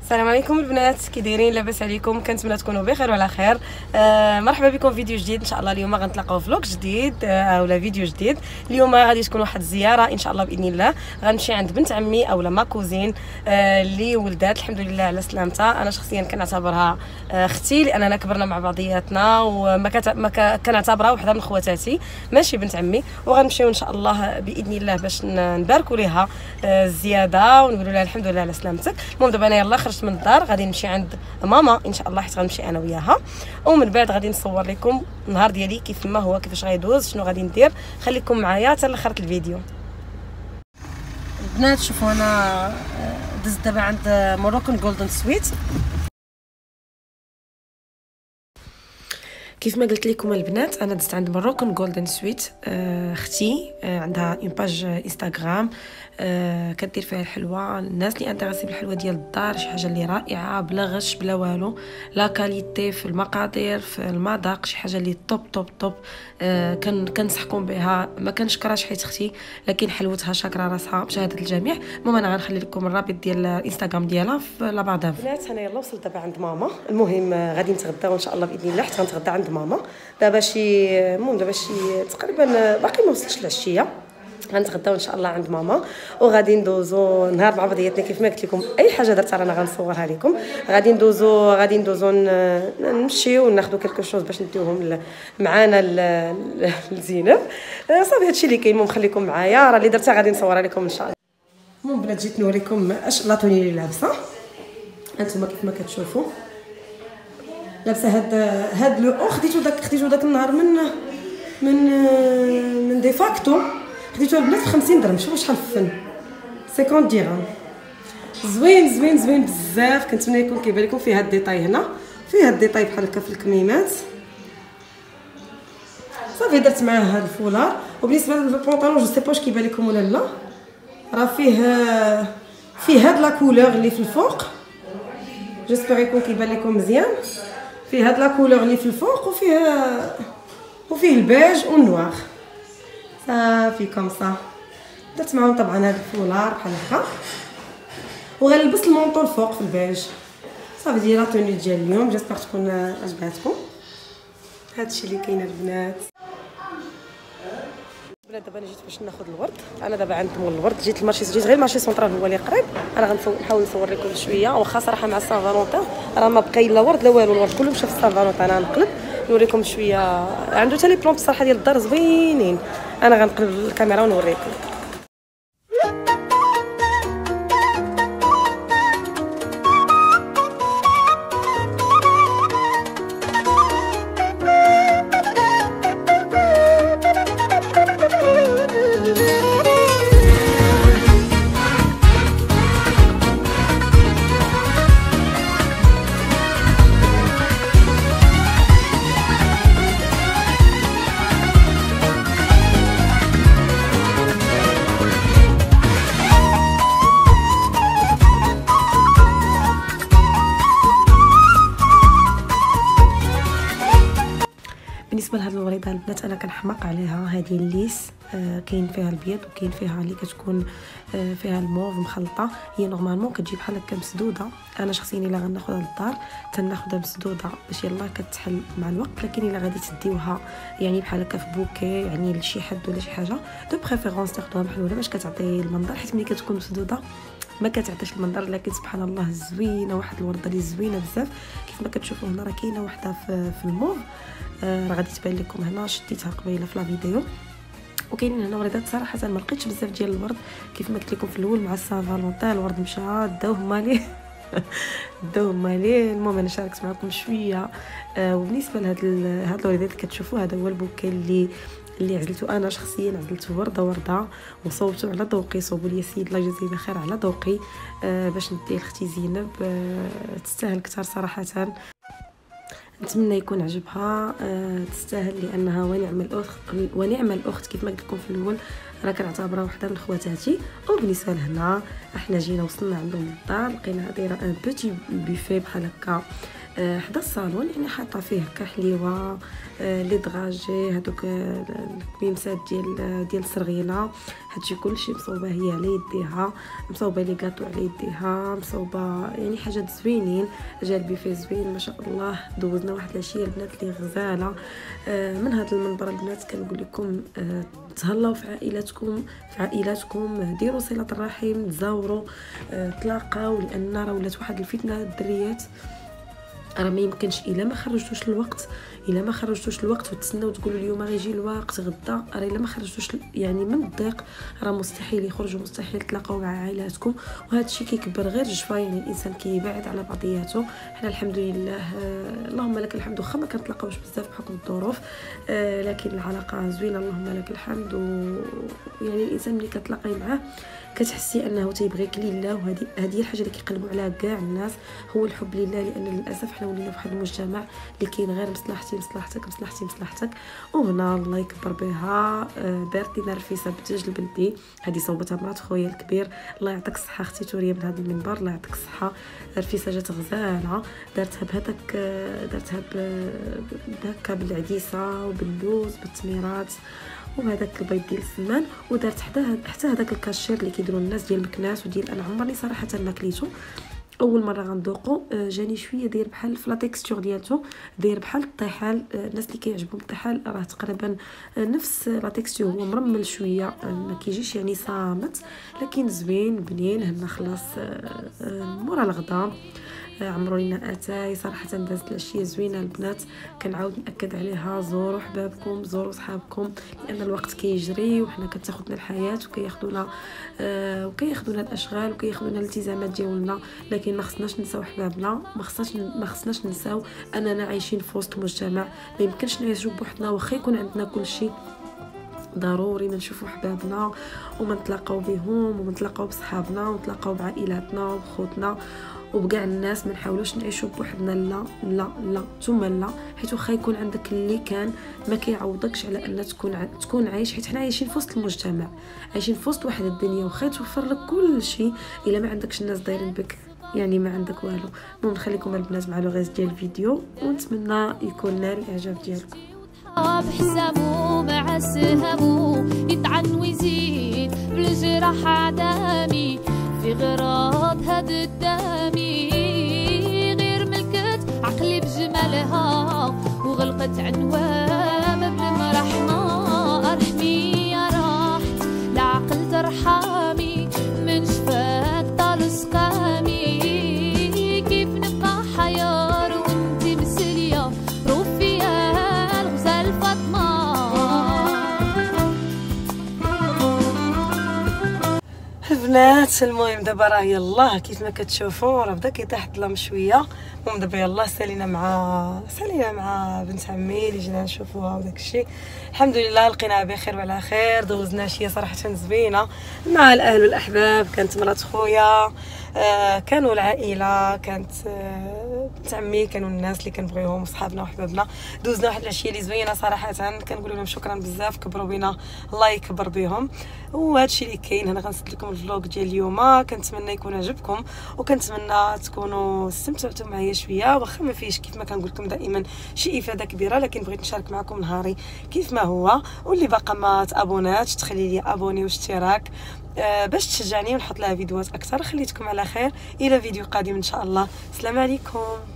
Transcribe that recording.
السلام عليكم البنات، كي دايرين؟ لاباس عليكم؟ كنتمنى تكونوا بخير وعلى خير. مرحبا بكم في فيديو جديد. ان شاء الله اليوم غنتلاقاو فلوق جديد اولا فيديو جديد. اليوم غادي تكون واحد الزياره ان شاء الله باذن الله. غنمشي عند بنت عمي اولا ما كوزين اللي ولدات الحمد لله على سلامتها. انا شخصيا كنعتبرها اختي لاننا كبرنا مع بعضياتنا، وما كنعتبرها وحده من خواتاتي ماشي بنت عمي. وغنمشيو ان شاء الله باذن الله باش نباركوا ليها الزياده ونقولوا لها الحمد لله على سلامتك. المهم دابا انا يلاه خرجت من الدار غادي نمشي عند ماما ان شاء الله، حيت غنمشي انا وياها، ومن بعد غادي نصور لكم النهار ديالي كيف ما هو، كيفاش غيدوز، شنو غادي ندير. خليكم معايا حتى لاخر الفيديو. البنات شوفوا انا دزت دابا عند موروكان جولدن سويت. كيف ما قلت لكم البنات انا دزت عند موروكان جولدن سويت. اختي عندها اون باج انستغرام كدير فيها الحلوى. الناس اللي انتريسي بالحلوى ديال الدار، شي حاجه اللي رائعه بلا غش بلا والو، لا كاليتي في المقادير في المذاق، شي حاجه اللي توب توب توب. كنصحكم بها. ما كنشكرهاش حيت اختي، لكن حلوتها شاكره راسها بشهاده الجميع. المهم انا غنخلي لكم الرابط ديال الانستغرام ديالها في لابارداف. البنات انا يلا وصلت دابا عند ماما. المهم غادي نتغداو ان شاء الله باذن الله، حتى غنتغدى عند ماما دابا شي تقريبا باقي ما وصلتش العشيه. غنتغداو ان شاء الله عند ماما وغادي ندوزو نهار مع بعضياتنا. كيف ما قلت لكم اي حاجه درتها رانا غنصورها لكم. غادي ندوزو نمشيو وناخذوا كلكو شوز باش نديوهم معانا لزينب. صافي هادشي اللي كاين. المهم خليكم معايا، راه اللي درتها غادي نصورها لكم ان شاء الله. المهم بنات جيت نوريكم اش لاطوني اللي لابسه. انتما كيف ما كتشوفوا لابسه هاد لو او. خديتو داك النهار من دي فاكتو. خديتو البنات ب 50 درهم. شوفوا شحال الفن، 50 درهم. زوين زوين زوين بزاف. كنتمنى يكون كيبان لكم فيه هاد الديتاي هنا، فيه هاد الديتاي بحال هكا في الكميمات. صافي درت معاه هاد الفولار. وبالنسبه للبونطالون جو سي با واش كيبان لكم ولا لا، راه فيه هاد لا كولور اللي في الفوق. جيسبر يكون كيبان لكم مزيان. فيه هاد لا كولور اللي في الفوق وفيه البيج والنوار. صافي كوم صا. درت معاهم طبعا هذا الفولار بحال هكا، وغنلبس المونطو الفوق في البيج. صافي ديال لاطوني ديال اليوم. جيسبر تكون عجباتكم. هادشي اللي كاين البنات. دابا انا جيت باش ناخذ الورد. انا دابا عند مول الورد. جيت غير المارشي سونطرال هو اللي قريب. انا نحاول نصور لكم شويه. واخا صراحه مع سان فالونتان راه ما بقى لا ورد لا والو. الورد كله مشى في سان فالونتان. انا نقلب نوريكم شويه. عنده حتى لي بلون بصراحه ديال الدار زوينين. انا غنقلب الكاميرا ونوريكم. بالنسبه لهاد الوريده البنات انا كنحماق عليها. هذه الليس كاين فيها البيض وكاين فيها اللي كتكون فيها الموف مخلطه. هي نورمالمون كتجي بحال هكا مسدوده. انا شخصيا الا غناخذها للدار تناخذها مسدوده باش يلاه كتحل مع الوقت. لكن الا غادي تديوها يعني بحال هكا في بوكي يعني لشي حد ولا شي حاجه، دو بريفيرونس تاخذوها محلوله باش كتعطي المنظر. حيت ملي كتكون مسدوده ما كتعطيش المنظر. لكن سبحان الله زوينه، واحد الورده اللي زوينه بزاف. كيف ما كتشوفوا هنا راه كاينه وحده في الموف، راه غادي تبان لكم هنا. شديتها قبيله في لا فيديو. وكاين هنا وريدات صراحه ما لقيتش بزاف ديال الورد. كيف ما قلت لكم في الاول مع سان فالونتان الورد مشى داوهم مالي داوهم مالي. المهم انا شاركت معكم شويه. وبالنسبه لهاد الوريدات اللي كتشوفوا هذا هو البوكي اللي عزلته. انا شخصيا عزلته ورده وصوبته على ذوقي. صوبوا لي السيد الله يجزيه بخير على ذوقي باش نديه لاختي زينب. تستاهل كثر صراحه. نتمنى يكون عجبها. تستاهل لانها ونعم الاخت. كيف ما قلت لكم في الاول انا كنعتبرها وحده من خواتاتي. وبالنسبه لهنا احنا جينا وصلنا عندهم للدار. لقينا دايره ان بوتي بوفي بحال هكا حدا الصالون، يعني حاطه فيه كحليوه لي دغاجي هذوك الكميمسات ديال الصرغيله، هادشي كلشي مصوبه هي على يديها، مصوبه لي غاطو على يديها، مصوبه يعني حاجات زوينين، جا البيفي زوين ما شاء الله. دوزنا واحد العشيه البنات اللي غزاله. من هذا المنبر البنات كنقول لكم تهلاو في عائلاتكم، ديروا صله الرحم، تزاوروا، تلاقاو، لان راه ولات واحد الفتنه الدريات، راه ما يمكنش الا ما خرجتوش الوقت وتسناو تقولوا اليوم غيجي الوقت غدا، راه الا ما خرجتوش يعني من الضيق راه مستحيل يخرجوا، مستحيل تلاقاو مع عائلاتكم. وهذا الشيء كيكبر غير جفا، يعني الانسان كيبعد على بعضياته. حنا الحمد لله اللهم لك الحمد، واخا ما كنتلاقاوش بزاف بحكم الظروف، لكن العلاقه زوينه اللهم لك الحمد. يعني الانسان ملي كتلاقاي معاه كتحسي انه تيبغيك لله، وهذه هي الحاجه اللي كيقلبوا عليها كاع الناس، هو الحب لله. لان للاسف حنا ولينا في واحد المجتمع اللي كاين غير مصلحتك. وهنا الله يكبر بها بارتي نرفيسه بتاج البلدي، هذه صوبتها مرات خويا الكبير، الله يعطيك الصحه اختي توريه من هذا المنبر، الله يعطيك الصحه. رفيسه جات غزاله، دارتها بهكا بالعديسه وباللوز بالتميرات وهذاك البيض ديال السمان، ودارت حتى هذاك الكاشير اللي كيديروا الناس ديال مكناس وديال انا عمرني صراحه ما كليته، اول مره غندوقو. جاني شويه داير بحال في لا تيكستور ديالته، داير بحال الطحال. الناس اللي كيعجبهم الطحال راه تقريبا نفس لا تيكستور، هو مرمل شويه، ما كيجيش يعني صامت، لكن زوين بنين. هنا خلاص مورا الغدا عمرو لينا اتاي، صراحه دازت العشيه زوينه البنات. كنعاود ناكد عليها، زوروا حبابكم، زوروا صحابكم، لان الوقت كيجري وحنا كتاخذنا الحياه وكياخذونا الاشغال وكياخذونا الالتزامات ديالنا، لكن ما خصناش نساو حبابنا، ما خصناش نساو اننا عايشين في وسط مجتمع ما يمكنش نعيشوا بوحدنا. واخا يكون عندنا كل شيء، ضروري ما نشوفوا حبابنا وما نتلاقاو بهم وما نتلاقاو بصحابنا ونتلاقاو بعائلاتنا وبخوتنا وبكاع الناس. ما نحاولوش نعيشوا بوحدنا، لا لا لا ثم لا، حيت واخا يكون عندك اللي كان ما كيعوضكش على ان تكون عايش، حيت حنا عايشين في وسط المجتمع، عايشين في وسط واحد الدنيا، واخا توفر لك كل شيء الا ما عندكش الناس دايرين بك يعني ما عندك والو. المهم نخليكم البنات مع لوغيز ديال الفيديو، ونتمنى يكون نال الاعجاب ديالكم. بحسابه مع سهامه يطعن ويزيد بالجراح عدامي في غراض هاد الدامي، غير ملكت عقلي بجمالها وغلقت عنوان بالمرحمة. ارحمي يا راحت العقل ترحمي، من شفاك طال سقامي، كيف نبقى حيار وانتي مسلية روفيا الغزال فاطمة. البنات المهم دابا راه يلاه كيف ما كتشوفوا راه بدا كيطيح الظلام شويه. المهم دابا يلاه سالينا مع بنت عمي اللي جينا نشوفوها وداك الشيء. الحمد لله لقيناها بخير وعلى خير، دوزنا شي صراحه زوينه مع الاهل والاحباب. كانت مرات خويا، كانوا العائله، كانت بنت عمي، كانوا الناس اللي كنبغيوهم وصحابنا وحبابنا. دوزنا واحد العشيه اللي زوينه صراحه، كنقول لهم شكرا بزاف، كبروا بينا الله يكبر بهم. وهذا الشيء اللي كاين هنا غنسد لكم الفلوق ديال اليوم. كنتمنى يكون عجبكم وكنتمنى تكونوا استمتعتوا معايا شويه، واخا ما فيش كيف ما كنقول لكم دائما شي افاده كبيره، لكن بغيت نشارك معكم نهاري كيف ما هو. واللي باقا ما تابوناتش تخلي لي ابوني واشتراك باش تشجعني ونحط لها فيديوهات اكثر. خليتكم على خير، الى فيديو قادم ان شاء الله. السلام عليكم.